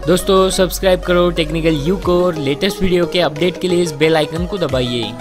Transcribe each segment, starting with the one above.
दोस्तों सब्सक्राइब करो technical you को और लेटेस्ट वीडियो के अपडेट के लिए इस बेल आइकन को दबाइए।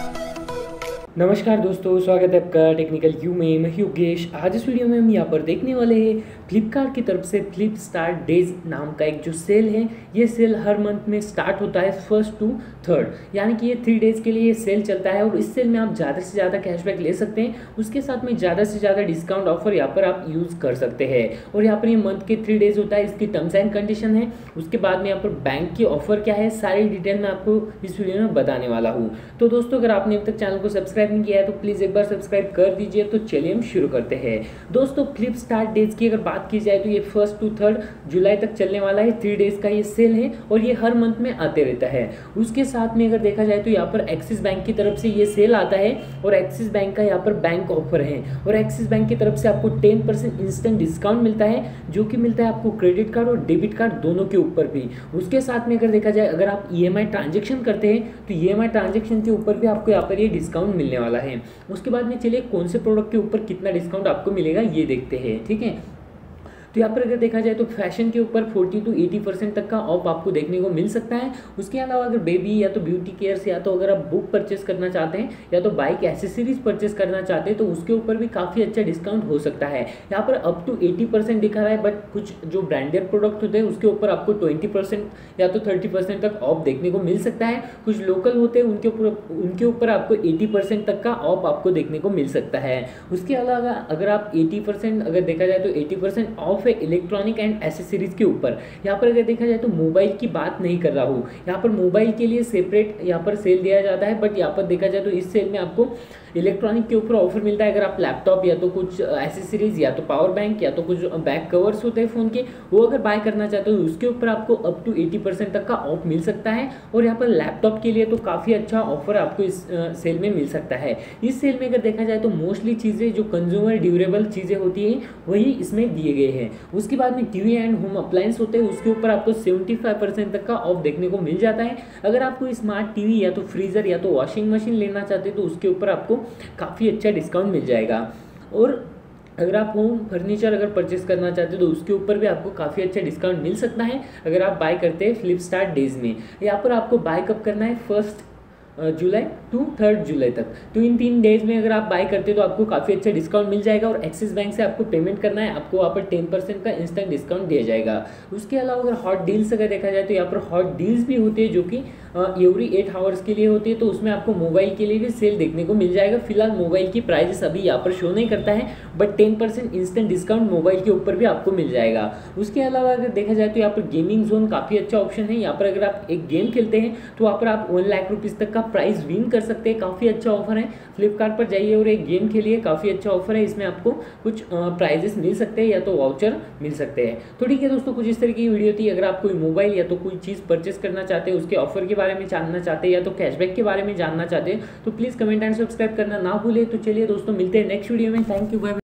नमस्कार दोस्तों, स्वागत है आपका टेक्निकल यू में। मैं योगेश। आज इस वीडियो में हम यहाँ पर देखने वाले हैं फ्लिपकार्ट की तरफ से फ्लिपस्टार्ट डेज नाम का एक जो सेल है। ये सेल हर मंथ में स्टार्ट होता है 1st to 3rd, यानी कि ये 3 डेज़ के लिए ये सेल चलता है और इस सेल में आप ज़्यादा से ज़्यादा कैशबैक ले सकते हैं। उसके साथ में ज़्यादा से ज़्यादा डिस्काउंट ऑफर यहाँ पर आप यूज़ कर सकते हैं। और यहाँ पर ये मंथ के 3 डेज़ होता है, इसकी टर्म्स एंड कंडीशन है। उसके बाद में यहाँ पर बैंक की ऑफर क्या है, सारी डिटेल मैं आपको इस वीडियो में बताने वाला हूँ। तो दोस्तों अगर आपने अभी तक चैनल को सब्सक्राइब नहीं किया है तो प्लीज़ एक बार सब्सक्राइब कर दीजिए। तो चलिए हम शुरू करते हैं। दोस्तों फ्लिपस्टार्ट डेज की अगर बात की जाए तो ये 1st to 3rd जुलाई तक चलने वाला है। 3 डेज़ का ये सेल है और ये हर मंथ में आते रहता है। उसके साथ में अगर देखा जाए तो यहाँ पर एक्सिस बैंक की तरफ से ये सेल आता है और एक्सिस बैंक का यहाँ पर बैंक ऑफर है और एक्सिस बैंक की तरफ से आपको 10% इंस्टेंट डिस्काउंट मिलता है, जो कि मिलता है आपको क्रेडिट कार्ड और डेबिट कार्ड दोनों के ऊपर भी। उसके साथ में अगर देखा जाए अगर आप EMI ट्रांजेक्शन करते हैं तो EMI ट्रांजेक्शन के ऊपर भी आपको यहाँ पर ये डिस्काउंट मिलने वाला है। उसके बाद में चलिए कौन से प्रोडक्ट के ऊपर कितना डिस्काउंट आपको मिलेगा ये देखते हैं, ठीक है। तो यहाँ पर अगर देखा जाए तो फैशन के ऊपर 40 to 80% तक का ऑफ आपको देखने को मिल सकता है। उसके अलावा अगर बेबी या तो ब्यूटी केयर से या तो अगर आप बुक परचेस करना चाहते हैं या तो बाइक एसेसरीज परचेस करना चाहते हैं तो उसके ऊपर भी काफ़ी अच्छा डिस्काउंट हो सकता है। यहाँ पर अप टू 80% दिखा रहा है, बट कुछ जो ब्रांडेड प्रोडक्ट होते हैं उसके ऊपर आपको 20% या तो 30% तक ऑफ देखने को मिल सकता है। कुछ लोकल होते हैं उनके ऊपर आपको 80% तक का ऑफ आपको देखने को मिल सकता है। उसके अलावा अगर आप 80% अगर देखा जाए तो 80% ऑफ है इलेक्ट्रॉनिक एंड एसेसरीज के ऊपर। यहाँ पर अगर देखा जाए तो मोबाइल की बात नहीं कर रहा हूँ, यहाँ पर मोबाइल के लिए सेपरेट यहाँ पर सेल दिया जाता है, बट यहाँ पर देखा जाए तो इस सेल में आपको इलेक्ट्रॉनिक के ऊपर ऑफर मिलता है। अगर आप लैपटॉप या तो कुछ एसेसरीज या तो पावर बैंक या तो कुछ बैक कवर्स होते हैं फ़ोन के, वो अगर बाय करना चाहते हो तो उसके ऊपर आपको अप टू 80% तक का ऑफ मिल सकता है। और यहाँ पर लैपटॉप के लिए तो काफ़ी अच्छा ऑफर आपको इस सेल में मिल सकता है। इस सेल में अगर देखा जाए तो मोस्टली चीज़ें जो कंज्यूमर ड्यूरेबल चीज़ें होती हैं वही इसमें दिए गए हैं। उसके बाद में टीवी एंड होम अप्लायंस होते हैं, उसके ऊपर आपको 75% तक का ऑफ देखने को मिल जाता है। अगर आपको स्मार्ट टीवी या तो फ्रीज़र या तो वॉशिंग मशीन लेना चाहते हैं तो उसके ऊपर आपको काफ़ी अच्छा डिस्काउंट मिल जाएगा। और अगर आप होम फर्नीचर अगर परचेस करना चाहते हैं तो उसके ऊपर भी आपको काफ़ी अच्छा डिस्काउंट मिल सकता है अगर आप बाय करते हैं फ्लिपस्टार्ट डेज में। यहाँ पर आपको बाय कब करना है, 1st जुलाई टू 3rd जुलाई तक। तो इन 3 डेज़ में अगर आप बाय करते हैं तो आपको काफ़ी अच्छा डिस्काउंट मिल जाएगा। और एक्सिस बैंक से आपको पेमेंट करना है, आपको वहाँ पर 10% का इंस्टेंट डिस्काउंट दिया जाएगा। उसके अलावा अगर हॉट डील्स अगर देखा जाए तो यहाँ पर हॉट डील्स भी होती है जो कि एवरी 8 आवर्स के लिए होती है। तो उसमें आपको मोबाइल के लिए भी सेल देखने को मिल जाएगा। फिलहाल मोबाइल की प्राइजेस अभी यहाँ पर शो नहीं करता है, बट 10% इंस्टेंट डिस्काउंट मोबाइल के ऊपर भी आपको मिल जाएगा। उसके अलावा अगर देखा जाए तो यहाँ पर गेमिंग जोन काफ़ी अच्छा ऑप्शन है। यहाँ पर अगर आप एक गेम खेलते हैं तो वहाँ पर आप 1 लाख रुपीज़ तक का प्राइस विन कर सकते हैं। काफ़ी अच्छा ऑफर है। फ्लिपकार्ट पर जाइए और एक गेम खेलिए, काफ़ी अच्छा ऑफर है। इसमें आपको कुछ प्राइजेस मिल सकते हैं या तो वाउचर मिल सकते हैं। तो ठीक है दोस्तों, कुछ इस तरह की वीडियो थी। अगर आप कोई मोबाइल या तो कोई चीज़ परचेस करना चाहते हैं, उसके ऑफर के बारे में जानना चाहते हैं या तो कैशबैक के बारे में जानना चाहते हैं तो प्लीज़ कमेंट एंड सब्सक्राइब करना ना भूलें। तो चलिए दोस्तों मिलते हैं नेक्स्ट वीडियो में। Thank you, bye.